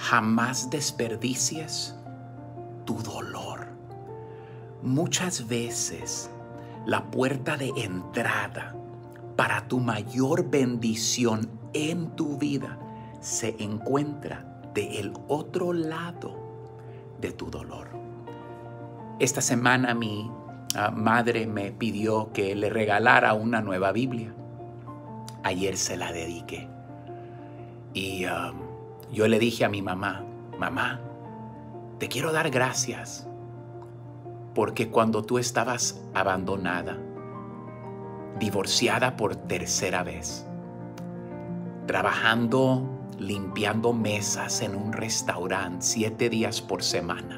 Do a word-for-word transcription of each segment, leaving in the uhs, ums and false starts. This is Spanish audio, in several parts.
Jamás desperdicies tu dolor. Muchas veces la puerta de entrada para tu mayor bendición en tu vida se encuentra del otro lado de tu dolor. Esta semana mi uh, madre me pidió que le regalara una nueva Biblia. Ayer se la dediqué. Y uh, yo le dije a mi mamá, mamá, te quiero dar gracias porque cuando tú estabas abandonada, divorciada por tercera vez, trabajando, limpiando mesas en un restaurante siete días por semana,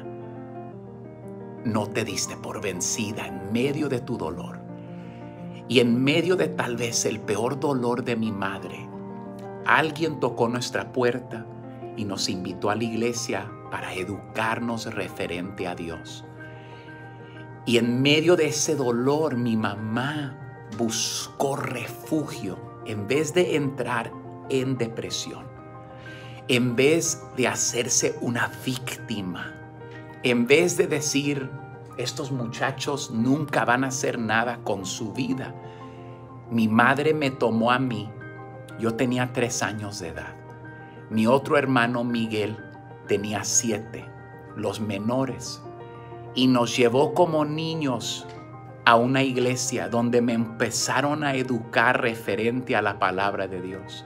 no te diste por vencida en medio de tu dolor. Y en medio de tal vez el peor dolor de mi madre, alguien tocó nuestra puerta y nos invitó a la iglesia para educarnos referente a Dios. Y en medio de ese dolor, mi mamá buscó refugio en vez de entrar en depresión, en vez de hacerse una víctima, en vez de decir, estos muchachos nunca van a hacer nada con su vida. Mi madre me tomó a mí. Yo tenía tres años de edad. Mi otro hermano Miguel tenía siete, los menores. Y nos llevó como niños a una iglesia donde me empezaron a educar referente a la palabra de Dios.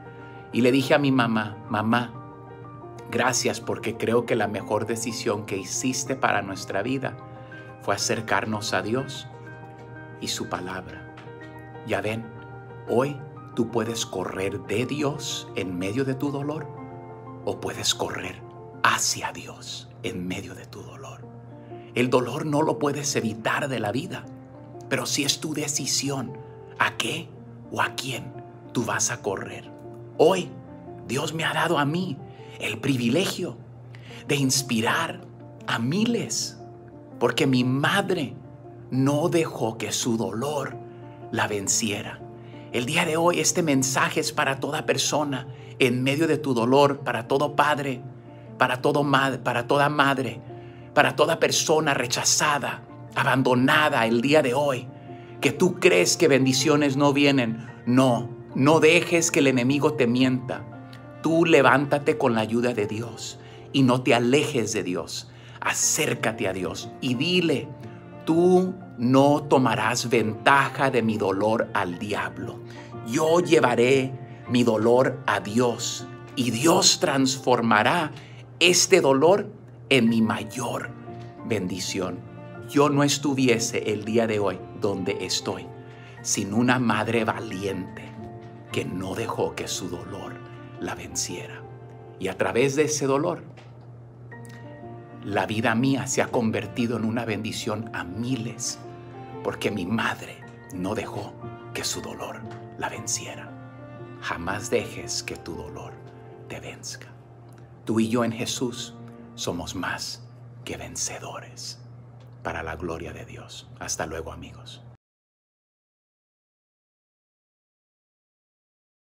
Y le dije a mi mamá, mamá, gracias porque creo que la mejor decisión que hiciste para nuestra vida fue acercarnos a Dios y su palabra. Ya ven, hoy tú puedes correr de Dios en medio de tu dolor o puedes correr hacia Dios en medio de tu dolor. El dolor no lo puedes evitar de la vida, pero sí es tu decisión a qué o a quién tú vas a correr. Hoy Dios me ha dado a mí el privilegio de inspirar a miles, porque mi madre no dejó que su dolor la venciera. El día de hoy este mensaje es para toda persona en medio de tu dolor, para todo padre, para, todo madre, para toda madre, para toda persona rechazada, abandonada el día de hoy, que tú crees que bendiciones no vienen. No, no dejes que el enemigo te mienta. Tú levántate con la ayuda de Dios y no te alejes de Dios. Acércate a Dios y dile, tú no tomarás ventaja de mi dolor al diablo. Yo llevaré mi dolor a Dios y Dios transformará este dolor en mi mayor bendición. Yo no estuviese el día de hoy donde estoy sin una madre valiente que no dejó que su dolor la venciera. Y a través de ese dolor, la vida mía se ha convertido en una bendición a miles, porque mi madre no dejó que su dolor la venciera. Jamás dejes que tu dolor te venzca. Tú y yo en Jesús somos más que vencedores, para la gloria de Dios. Hasta luego, amigos.